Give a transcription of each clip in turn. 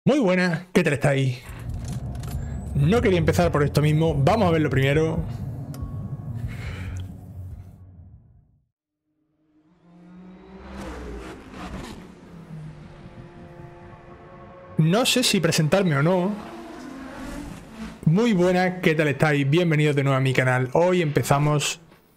Muy buenas, ¿qué tal estáis? No quería empezar por esto mismo, vamos a verlo primero. No sé si presentarme o no. Muy buenas, ¿qué tal estáis? Bienvenidos de nuevo a mi canal. Hoy empezamos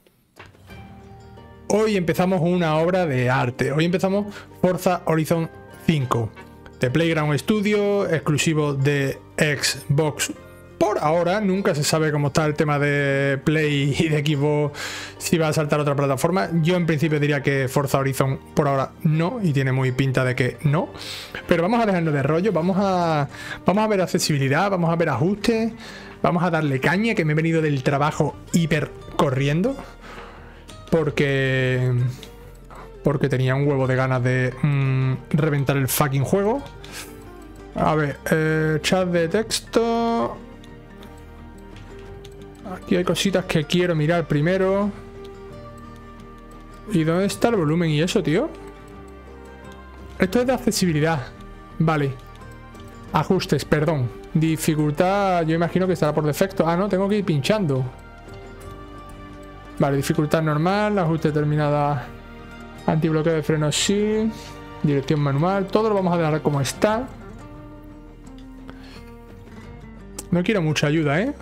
una obra de arte. Hoy empezamos Forza Horizon 5 de Playground Studio, exclusivo de Xbox. Por ahora, nunca se sabe cómo está el tema de Play y de Xbox, si va a saltar a otra plataforma. Yo en principio diría que Forza Horizon por ahora no, y tiene muy pinta de que no. Pero vamos a dejarnos de rollo, vamos a ver accesibilidad, vamos a ver ajustes, vamos a darle caña, que me he venido del trabajo hiper corriendo. Porque tenía un huevo de ganas de reventar el fucking juego. A ver, chat de texto. Aquí hay cositas que quiero mirar primero. ¿Y dónde está el volumen y eso, tío? Esto es de accesibilidad. Vale. Ajustes, perdón. Dificultad, yo imagino que estará por defecto. Ah, no, tengo que ir pinchando. Vale, dificultad normal, ajuste determinada, antibloqueo de frenos sí, dirección manual, todo lo vamos a dejar como está. No quiero mucha ayuda, ¿eh?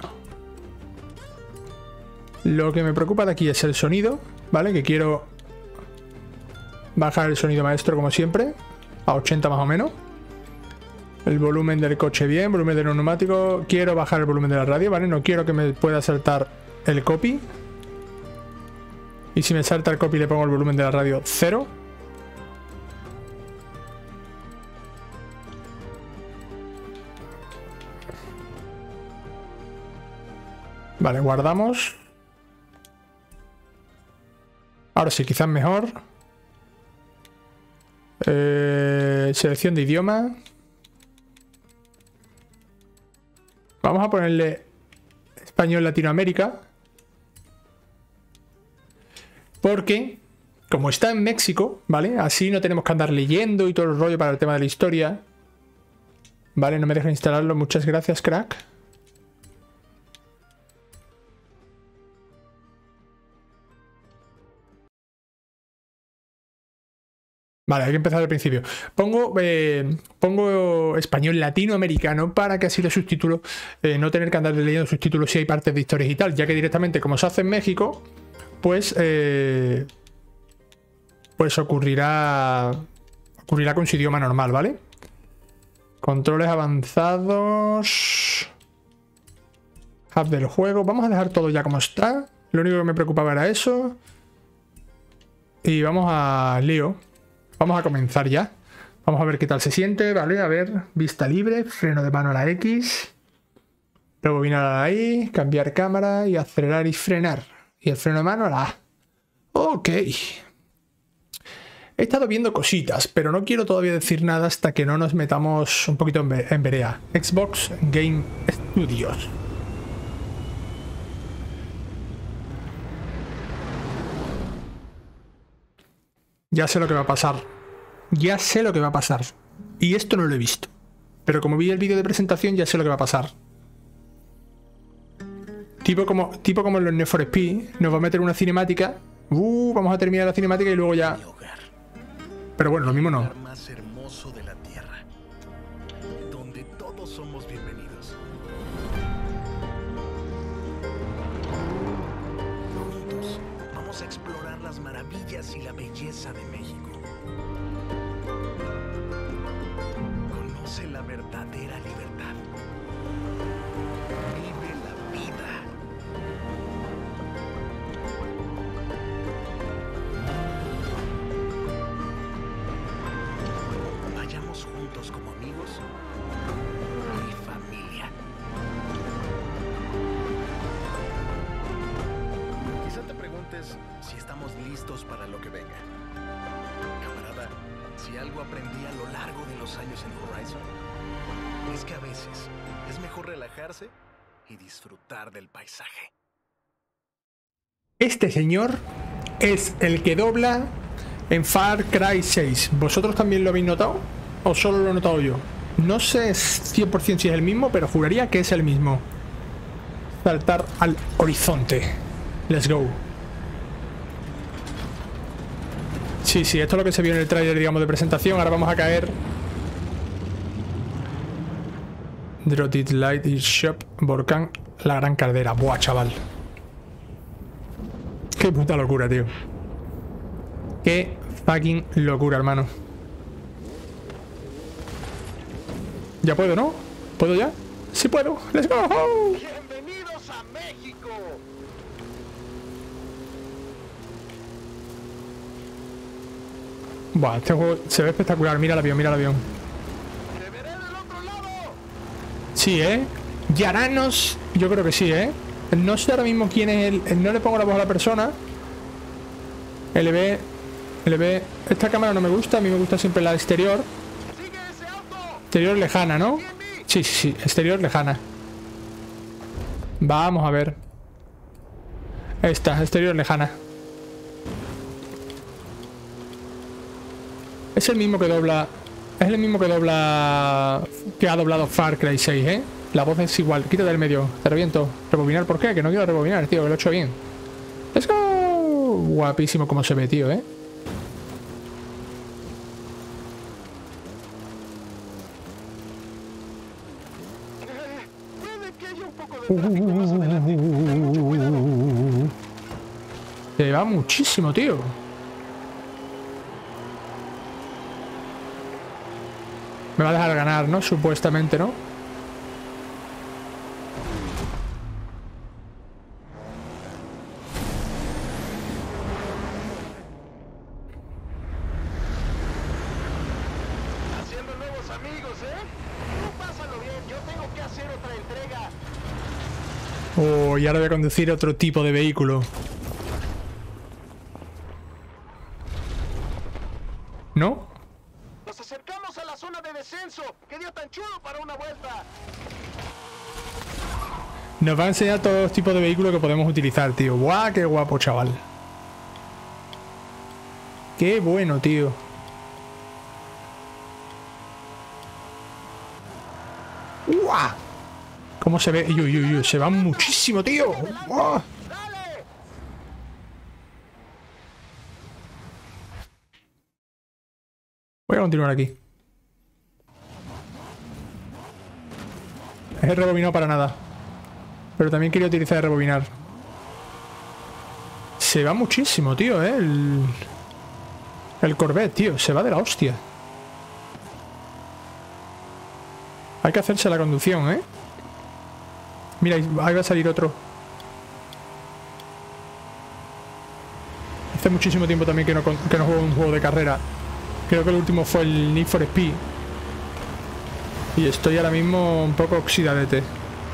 Lo que me preocupa de aquí es el sonido, ¿vale? Que quiero bajar el sonido maestro como siempre, a 80 más o menos. El volumen del coche bien, volumen del neumático. Quiero bajar el volumen de la radio, ¿vale? No quiero que me pueda saltar el copy. Y si me salta el copy le pongo el volumen de la radio 0. Vale, guardamos. Ahora sí, quizás mejor. Selección de idioma. Vamos a ponerle español Latinoamérica. Porque, como está en México, ¿vale? Así no tenemos que andar leyendo y todo el rollo para el tema de la historia. Vale, no me deja instalarlo. Muchas gracias, crack. Vale, hay que empezar al principio. Pongo español latinoamericano para que así los subtítulos, no tener que andar leyendo subtítulos si hay partes de historias y tal, ya que directamente, como se hace en México, pues ocurrirá con su idioma normal, ¿vale? Controles avanzados. Hub del juego. Vamos a dejar todo ya como está. Lo único que me preocupaba era eso. Y vamos a lío. Vamos a comenzar ya. Vamos a ver qué tal se siente, ¿vale? A ver, vista libre, freno de mano a la X. Rebobinar a la Y, cambiar cámara y acelerar y frenar. Y el freno de mano a la A. Ok. He estado viendo cositas, pero no quiero todavía decir nada hasta que no nos metamos un poquito en vereda. Xbox Game Studios. Ya sé lo que va a pasar. Ya sé lo que va a pasar. Y esto no lo he visto. Pero como vi el vídeo de presentación, ya sé lo que va a pasar. Tipo como en los Need for Speed, nos va a meter una cinemática. Vamos a terminar la cinemática y luego ya. Pero bueno, lo mismo no. Más hermoso de la tierra, donde todos somos bienvenidos. Juntos vamos a explorar las maravillas y la belleza de México. Conoce la verdadera libertad. Vive la vida. Vayamos juntos como amigos y familia. Quizá te preguntes si estamos listos para lo que venga. Camarada, si algo aprendí a lo largo de los años en Horizon, es que a veces es mejor relajarse y disfrutar del paisaje. Este señor es el que dobla en Far Cry 6. ¿Vosotros también lo habéis notado? ¿O solo lo he notado yo? No sé 100% si es el mismo, pero juraría que es el mismo. Saltar al horizonte. Let's go. Sí, esto es lo que se vio en el tráiler, digamos, de presentación. Ahora vamos a caer. Drotit Light Shop, Volcán, la Gran Caldera. Buah, chaval. Qué puta locura, tío. Qué fucking locura, hermano. Ya puedo, ¿no? ¿Puedo ya? Sí puedo. Let's go. Bienvenidos a México. Buah, este juego se ve espectacular. Mira el avión, mira el avión. Te veré del otro lado. Sí, ¿eh? Yaranos, yo creo que sí, ¿eh? No sé ahora mismo quién es el... No le pongo la voz a la persona. LB... Esta cámara no me gusta, a mí me gusta siempre la exterior. Sigue ese auto. Exterior lejana, ¿no? Sí, exterior lejana. Vamos a ver. Esta, exterior lejana. Es el mismo que dobla... Es el mismo que dobla... Que ha doblado Far Cry 6, ¿eh? La voz es igual. Quítate del medio. Te reviento. ¿Rebobinar por qué? Que no quiero rebobinar, tío. Que lo he hecho bien. ¡Let's go! Guapísimo como se ve, tío, ¿eh? Puede que haya un poco de tráfico más adelante. Ten mucho cuidado. Se va muchísimo, tío. Me va a dejar ganar, ¿no? Supuestamente, ¿no? Haciendo nuevos amigos, ¿eh? Tú pásalo bien, yo tengo que hacer otra entrega. Oh, y ahora voy a conducir otro tipo de vehículo. ¿No? Nos acercamos a la zona de descenso. ¡Qué día tan chulo para una vuelta! Nos va a enseñar todos los tipos de vehículos que podemos utilizar, tío. ¡Guau! ¡Qué guapo, chaval! ¡Qué bueno, tío! ¡Guau! ¿Cómo se ve? ¡Uy! Se va muchísimo, tío. ¡Guau! ¡Dale! Voy a continuar aquí. Es rebobinado para nada. Pero también quería utilizar el rebobinar. Se va muchísimo, tío, ¿eh? El Corvette, tío. Se va de la hostia. Hay que hacerse la conducción, ¿eh? Mira, ahí va a salir otro. Hace muchísimo tiempo también que no juego un juego de carrera. Creo que el último fue el Need for Speed. Y estoy ahora mismo un poco oxidadete.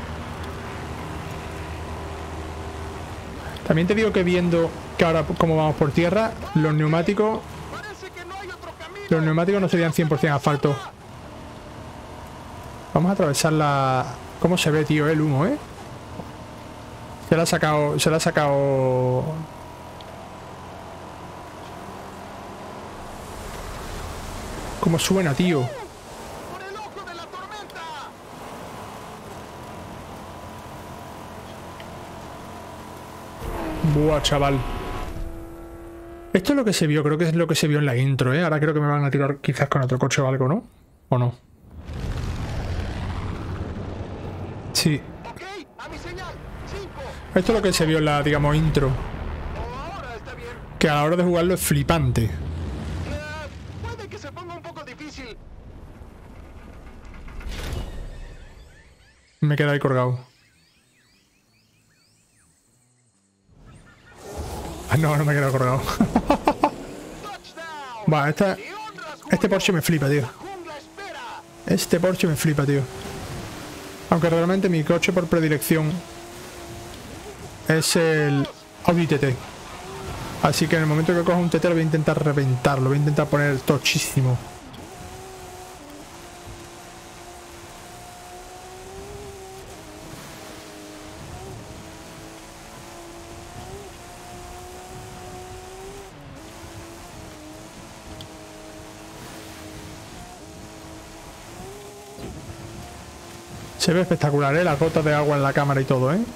También te digo que viendo que ahora como vamos por tierra, los neumáticos Parece que no hay otro camino. Los neumáticos no serían 100% asfalto. Vamos a atravesar la... ¿Cómo se ve, tío, el humo, eh? Se la ha sacado... Se la ha sacado... ¿Cómo suena, tío? ¡Por el ojo de la tormenta! Buah, chaval. Esto es lo que se vio, creo que es lo que se vio en la intro, ¿eh? Ahora creo que me van a tirar quizás con otro coche o algo, ¿no? ¿O no? Sí. Ok, a mi señal. 5. Esto es lo que se vio en la, digamos, intro. Ahora está bien. Que a la hora de jugarlo es flipante. Puede que se ponga un poco difícil. Me queda ahí colgado. Ah, no, no me he quedado colgado. Touchdown. Va, este Porsche me flipa, tío. La jungla espera. Este Porsche me flipa, tío. Aunque realmente mi coche por predilección es el Audi TT. Así que en el momento que coja un TT lo voy a intentar reventar. Lo voy a intentar poner tochísimo. Se ve espectacular, ¿eh? Las gotas de agua en la cámara y todo, ¿eh?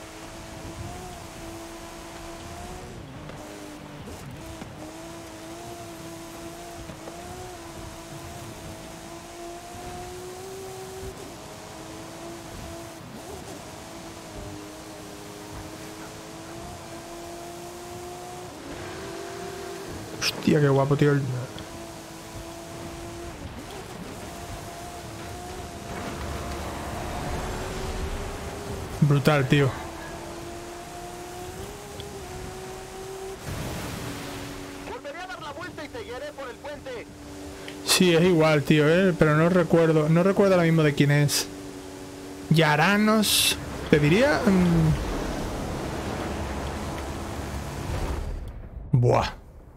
Hostia, qué guapo, tío. Brutal, tío. Volveré a dar la vuelta y te guiaré por el puente. Sí, es igual, tío, pero no recuerdo ahora mismo de quién es. Yaranos, te diría. Buah.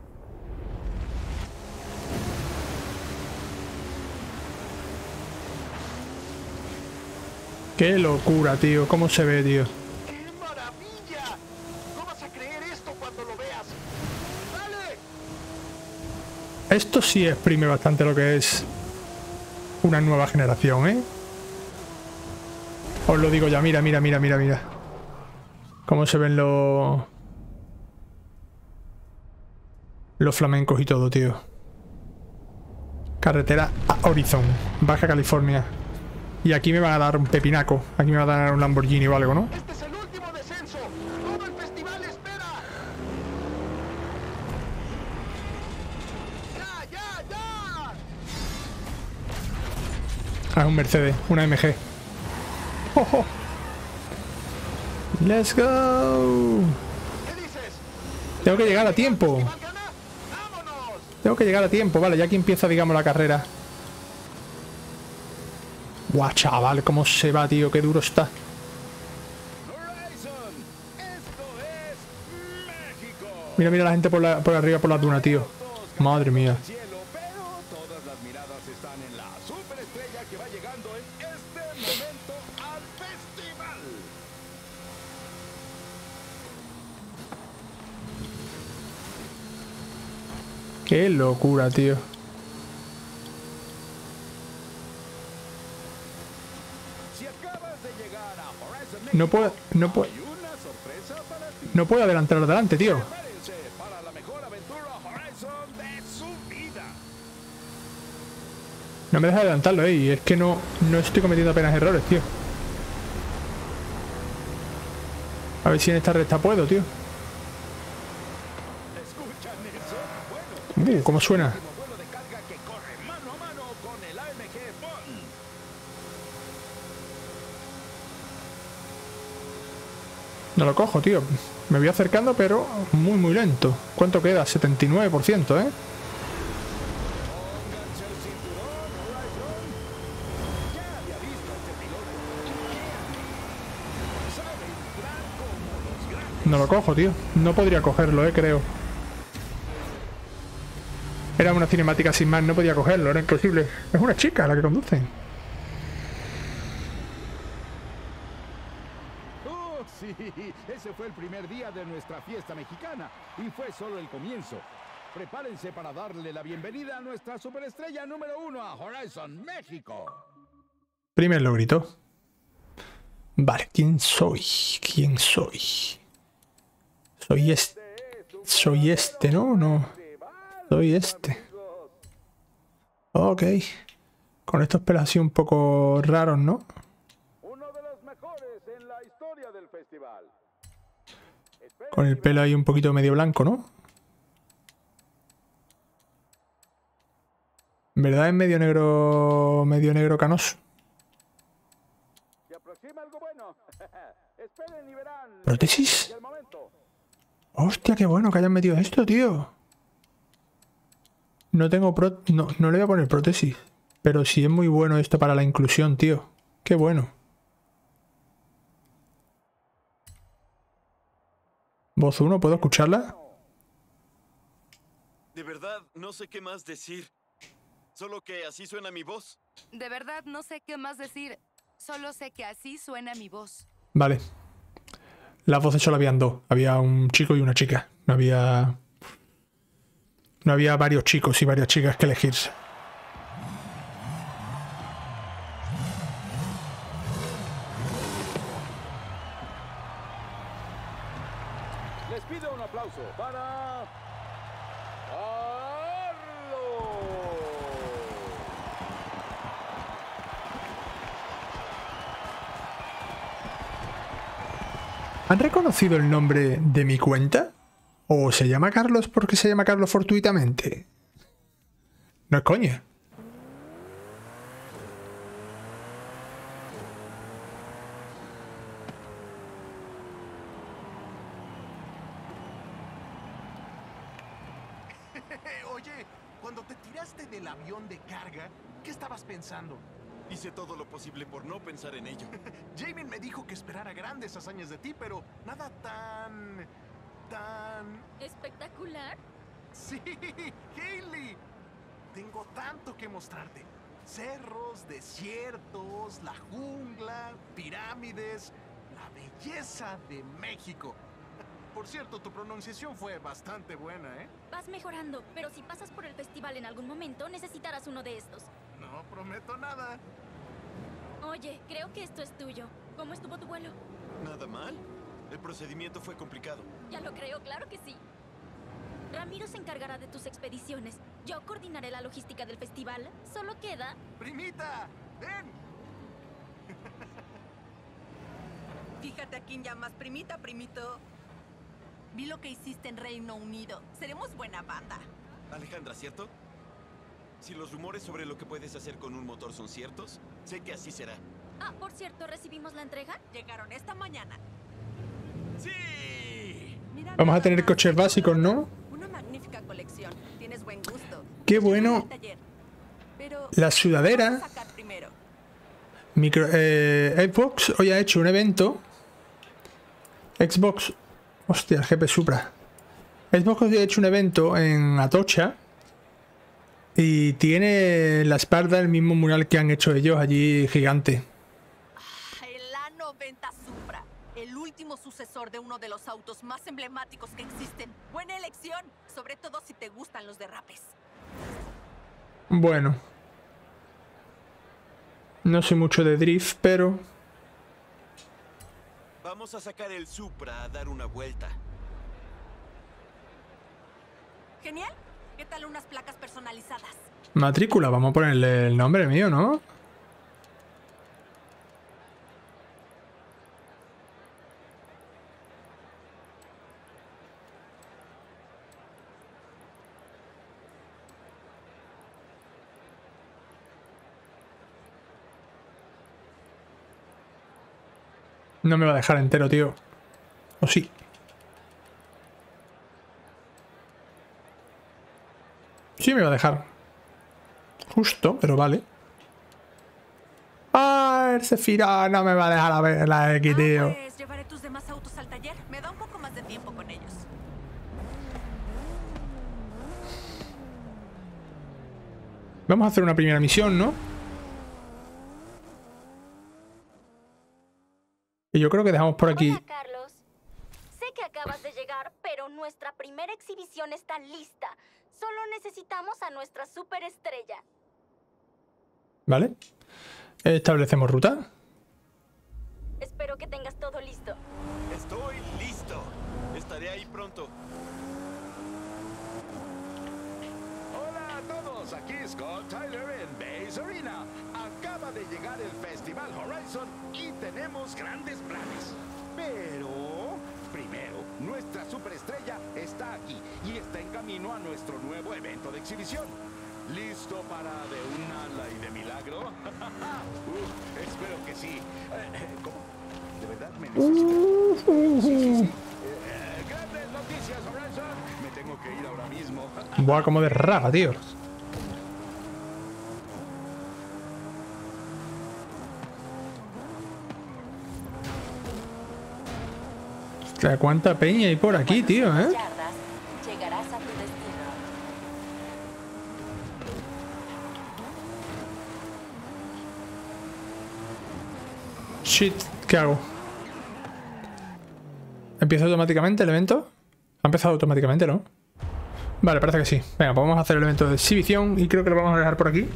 Qué locura, tío. ¿Cómo se ve, tío? ¡Qué maravilla! No vas a creer esto cuando lo veas. ¡Dale! Esto sí exprime bastante lo que es una nueva generación, ¿eh? Os lo digo ya. Mira, mira, mira, mira, mira. Cómo se ven los flamencos y todo, tío. Carretera a Horizon, Baja California. Y aquí me van a dar un pepinaco. Aquí me va a dar un Lamborghini o algo, ¿no? Este es el último descenso. Todo el festival espera. ¡Ya, ya, ya! Ah, es un Mercedes, una MG. ¡Oh, oh! ¡Let's go! ¿Qué dices? Tengo que llegar a tiempo. ¿Festival gana? ¡Vámonos! Tengo que llegar a tiempo, vale, ya aquí empieza, digamos, la carrera. Buah, chaval, cómo se va, tío, qué duro está. Horizon, esto es México. Mira, mira la gente por arriba, por la duna, tío. Madre mía. Cielo, pero todas las miradas están en la superestrella que va llegando en este momento al festival. Qué locura, tío. Si acabas de llegar a Horizon No México, puedo hay una sorpresa para ti. no puedo adelantar adelante, tío. Prepárense para la mejor aventura Horizon de su vida. No me deja adelantarlo, y es que no estoy cometiendo apenas errores, tío. A ver si en esta recta puedo, tío. ¿Escuchan eso? Bueno, ¿Cómo suena? último vuelo de carga que corre mano a mano con el AMG Bond. No lo cojo, tío. Me voy acercando, pero muy, muy lento. ¿Cuánto queda? 79%, ¿eh? Pónganse el cinturón, Horizon. Ya había visto a este piloto. Sabe entrar como los grandes. No lo cojo, tío. No podría cogerlo, creo. Era una cinemática sin más, no podía cogerlo, era imposible. Es una chica la que conduce. Oh, sí, ese fue el primer día de nuestra fiesta mexicana y fue solo el comienzo. Prepárense para darle la bienvenida a nuestra superestrella número 1 a Horizon México. Primer logrito. Vale, ¿quién soy? ¿Quién soy? Soy este, ¿no? No. Soy este. Ok. Con estos pelos así un poco raros, ¿no? Uno de los mejores en la historia del festival. Con el pelo ahí un poquito medio blanco, ¿no? En verdad es medio negro canoso. Se aproxima algo bueno. Esperen y verán. ¿Prótesis? El momento. Hostia, qué bueno que hayan metido esto, tío. No tengo no le voy a poner prótesis. Pero sí es muy bueno esto para la inclusión, tío. Qué bueno. Voz 1, ¿puedo escucharla? De verdad, no sé qué más decir. Solo que así suena mi voz. De verdad, no sé qué más decir. Solo sé que así suena mi voz. Vale. Las voces solo habían dos. Había un chico y una chica. No había varios chicos y varias chicas que elegirse. Les pido un aplauso para... Carlos. ¿Han reconocido el nombre de mi cuenta? ¿O se llama Carlos porque se llama Carlos fortuitamente? No es coña. Oye, cuando te tiraste del avión de carga, ¿qué estabas pensando? Hice todo lo posible por no pensar en ello. Jamie me dijo que esperara grandes hazañas de ti, pero nada tan... ¿Espectacular? Sí, Hailey. Tengo tanto que mostrarte. Cerros, desiertos, la jungla, pirámides, la belleza de México. Por cierto, tu pronunciación fue bastante buena, ¿eh? Vas mejorando, pero si pasas por el festival en algún momento, necesitarás uno de estos. No prometo nada. Oye, creo que esto es tuyo. ¿Cómo estuvo tu vuelo? ¿Nada mal? El procedimiento fue complicado. Ya lo creo, claro que sí. Ramiro se encargará de tus expediciones. Yo coordinaré la logística del festival. Solo queda... ¡Primita! ¡Ven! Fíjate a quién llamas primita, primito. Vi lo que hiciste en Reino Unido. Seremos buena banda. Alejandra, ¿cierto? Si los rumores sobre lo que puedes hacer con un motor son ciertos, sé que así será. Ah, por cierto, ¿recibimos la entrega? Llegaron esta mañana. ¡Sí! Mira Vamos a nada tener más. coches básicos, ¿no? Una magnífica colección. Tienes buen gusto. Qué Llévalo bueno. al taller. Pero La sudadera. vamos a sacar primero. Xbox hoy ha hecho un evento. Xbox. Hostia, el GP Supra. Xbox hoy ha hecho un evento en Atocha. Y tiene en la espalda el mismo mural que han hecho ellos allí gigante. El A90 Supra. El último sucesor de uno de los autos más emblemáticos que existen. Buena elección. Sobre todo si te gustan los derrapes. Bueno. No sé mucho de drift, pero... Vamos a sacar el Supra a dar una vuelta. Genial. ¿Qué tal unas placas personalizadas? Matrícula, vamos a ponerle el nombre mío, ¿no? No me va a dejar entero, tío. ¿O sí? Sí me va a dejar. Justo, pero vale. ¡Ah! El Zefira no me va a dejar a ver la X, tío. Pues llevaré tus demás autos al taller. Me da un poco más de tiempo con ellos. Vamos a hacer una primera misión, ¿no? Y yo creo que dejamos por aquí. Hola, Carlos. Sé que acabas de llegar, pero nuestra primera exhibición está lista. Solo necesitamos a nuestra superestrella. ¿Vale? Establecemos ruta. Espero que tengas todo listo. Estoy listo. Estaré ahí pronto. Hola a todos, aquí Scott Tyler en Base Arena. Acaba de llegar el Festival Horizon y tenemos grandes planes. Pero, primero, nuestra superestrella está aquí y está en camino a nuestro nuevo evento de exhibición. ¿Listo para de un ala y de milagro? Espero que sí. ¿Cómo? ¿De verdad me necesitan? Sí. Grandes noticias, Horizon. Me tengo que ir ahora mismo. Buah, como de rara, tío. Hostia, cuánta peña hay por aquí, tío, ¿eh? Yardas, llegarás a tu destino. Shit, ¿qué hago? ¿Empieza automáticamente el evento? Ha empezado automáticamente, ¿no? Vale, parece que sí. Venga, pues vamos a hacer el evento de exhibición y creo que lo vamos a dejar por aquí.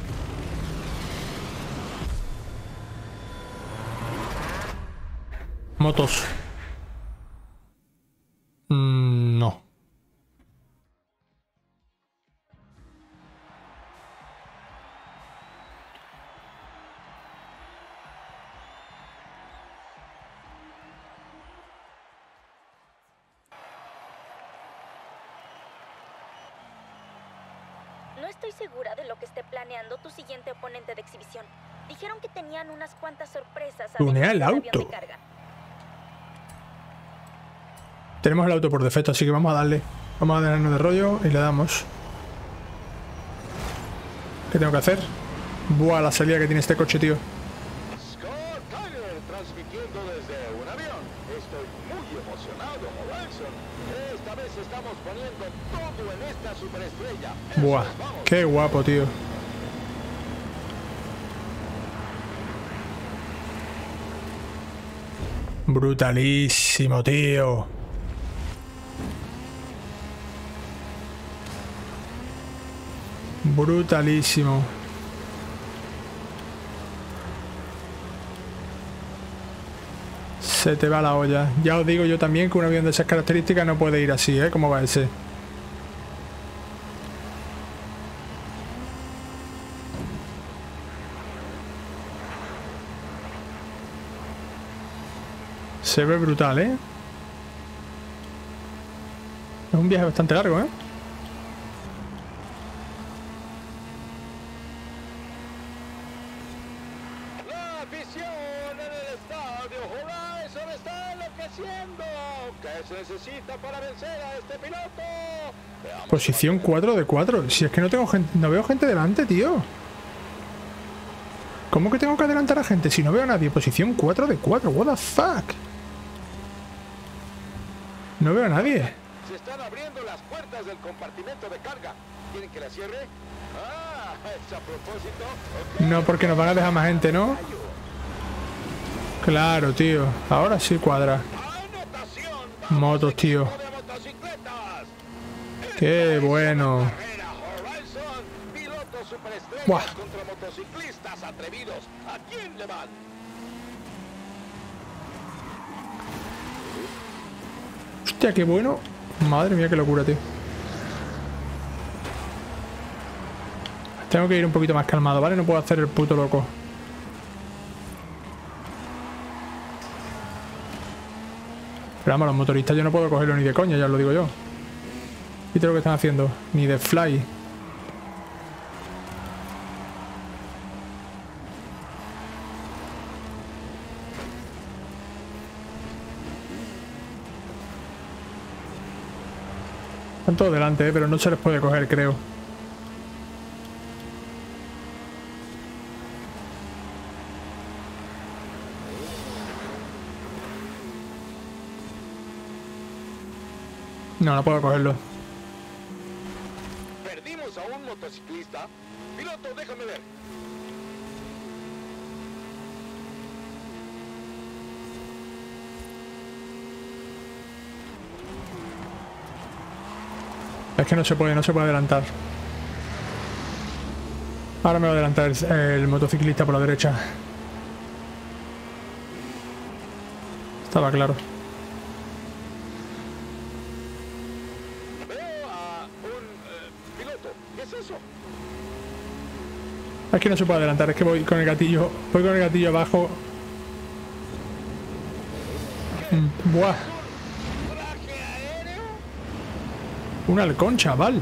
Motos. No estoy segura de lo que esté planeando tu siguiente oponente de exhibición. Dijeron que tenían unas cuantas sorpresas. Tunea el además del avión auto. de carga. Tenemos el auto por defecto, así que vamos a darle. Vamos a darnos de rollo y le damos. ¿Qué tengo que hacer? Buah, la salida que tiene este coche, tío. Scott Tyler transmitiendo desde un avión. Estoy muy emocionado, Horizon. Esta vez estamos poniendo todo en esta superestrella. Eso Buah, es, vamos. qué guapo, tío. Brutalísimo, tío. Brutalísimo. Se te va la olla. Ya os digo yo también que un avión de esas características no puede ir así, ¿eh? ¿Cómo va ese? Se ve brutal, ¿eh? Es un viaje bastante largo, ¿eh? La afición en el estadio Horizon está enloqueciendo. ¿Qué se necesita para vencer a este piloto? Veamos. Posición 4 de 4. Si es que no tengo gente, no veo gente delante, tío. ¿Cómo que tengo que adelantar a gente si no veo a nadie? Posición 4 de 4. What the fuck? No veo a nadie. Se están abriendo las puertas del compartimento de carga. ¿Quieren que la cierre? Ah, es a propósito. Ok. No, porque nos van a dejar más gente, ¿no? Claro, tío. Ahora sí cuadra. Anotación. Motos, tío. De motocicletas. Qué bueno. Carrera Horizon. Pilotos superestrellas Buah. contra motociclistas atrevidos. ¿A quién le van? Hostia, qué bueno. Madre mía, qué locura, tío. Tengo que ir un poquito más calmado, ¿vale? No puedo hacer el puto loco. Pero vamos, los motoristas yo no puedo cogerlo ni de coña, ya os lo digo yo. ¿Viste lo que están haciendo? Ni de fly. Están todos delante, pero no se les puede coger, creo. No, no puedo cogerlo. Perdimos a un motociclista. Piloto, déjame ver. Es que no se puede adelantar. Ahora me va a adelantar el motociclista por la derecha. Estaba claro. Veo a un piloto. ¿Qué es eso? Es que no se puede adelantar, es que voy con el gatillo. Voy con el gatillo abajo. Buah. ¿Traje aéreo? Un halcón, chaval.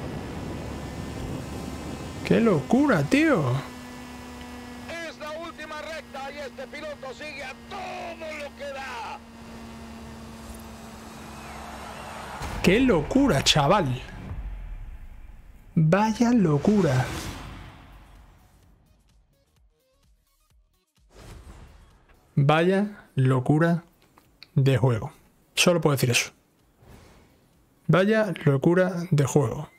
¡Qué locura, tío! Es la última recta y este piloto sigue a todo lo que da. ¡Qué locura, chaval! Vaya locura. Vaya locura de juego. Solo puedo decir eso. Vaya locura de juego.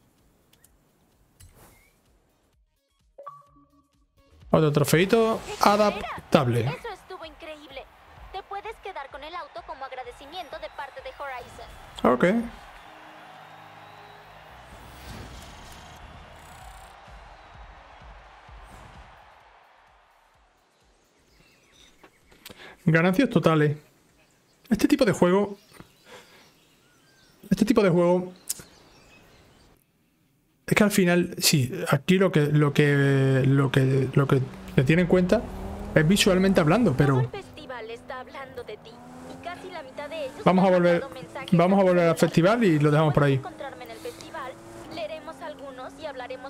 Otro trofeito adaptable. Eso estuvo increíble. Te puedes quedar con el auto como agradecimiento de parte de Horizon. Ok. Ganancias totales. Este tipo de juego es que al final, sí, aquí lo que se tiene en cuenta es visualmente hablando, Todo pero el festival está hablando de ti y casi la mitad de ellos vamos a me han volver mandado mensajes al festival y lo dejamos por Puedes ahí. encontrarme en el festival, leeremos algunos y hablaremos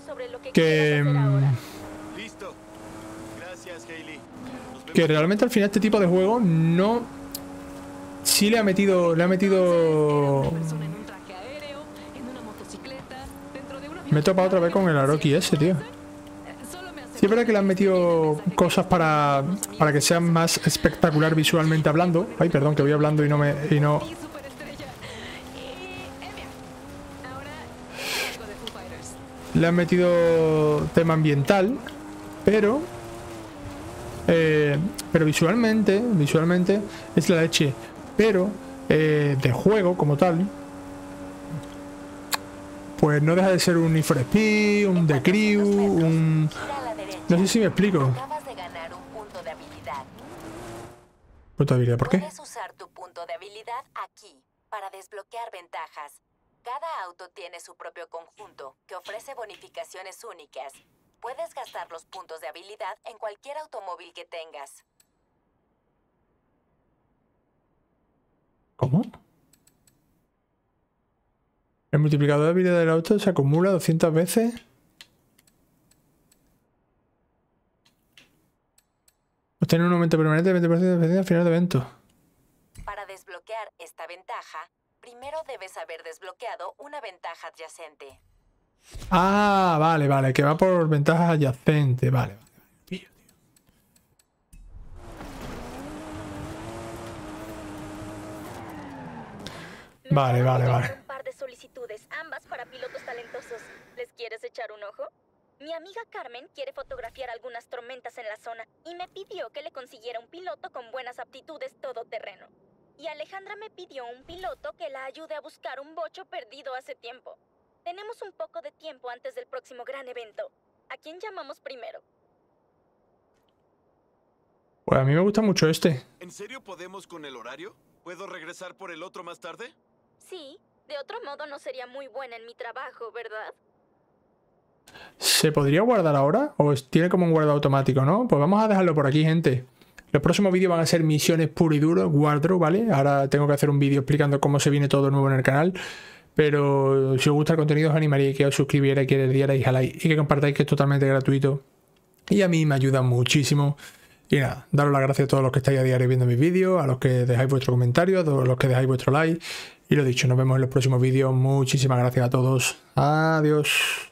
que... Listo. Gracias, Hailey. Nos vemos. que realmente al final este tipo de juego no... Sí le ha metido... Persona en un traje aéreo, en una motocicleta, dentro de un avión. Me he topado otra vez con el Aroki ese, tío. Solo me aseguro Sí, es verdad que le han metido cosas para que sea más espectacular visualmente hablando. Ay, perdón, que voy hablando y no me... Y no... Mi superestrella. Y Emia. Ahora algo de Foo Fighters. Le han metido tema ambiental, pero visualmente es la leche. Pero de juego como tal, pues no deja de ser un Need for Speed, un The Crew, un... Gira a la derecha. No sé si me explico. Acabas de ganar un punto de habilidad. Puta habilidad, ¿por qué? Puedes usar tu punto de habilidad aquí para desbloquear ventajas. Cada auto tiene su propio conjunto que ofrece bonificaciones únicas. Puedes gastar los puntos de habilidad en cualquier automóvil que tengas. ¿Cómo? El multiplicador de habilidad del auto se acumula 200 veces. Obtener un aumento permanente de 20% de efectividad al final de evento. Para desbloquear esta ventaja, primero debes haber desbloqueado una ventaja adyacente. Ah, vale, vale, que va por ventajas adyacentes, vale. Vale, vale, vale. Un par de solicitudes, ambas para pilotos talentosos. ¿Les quieres echar un ojo? Mi amiga Carmen quiere fotografiar algunas tormentas en la zona y me pidió que le consiguiera un piloto con buenas aptitudes todoterreno. Y Alejandra me pidió un piloto que la ayude a buscar un bocho perdido hace tiempo. Tenemos un poco de tiempo antes del próximo gran evento. ¿A quién llamamos primero? Pues a mí me gusta mucho este. ¿En serio podemos con el horario? ¿Puedo regresar por el otro más tarde? Sí, de otro modo no sería muy buena en mi trabajo, ¿verdad? ¿Se podría guardar ahora? ¿O tiene como un guardado automático, no? Pues vamos a dejarlo por aquí, gente. Los próximos vídeos van a ser misiones puro y duro, guardo, ¿vale? Ahora tengo que hacer un vídeo explicando cómo se viene todo nuevo en el canal. Pero si os gusta el contenido os animaría a que os suscribierais, que le dierais a like y que compartáis, que es totalmente gratuito. Y a mí me ayuda muchísimo. Y nada, daros las gracias a todos los que estáis a diario viendo mis vídeos, a los que dejáis vuestro comentario, a todos los que dejáis vuestro like. Y lo dicho, nos vemos en los próximos vídeos. Muchísimas gracias a todos. Adiós.